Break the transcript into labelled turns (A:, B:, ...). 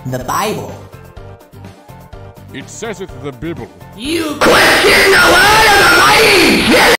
A: The Bible.
B: It says it the bibble.
C: You question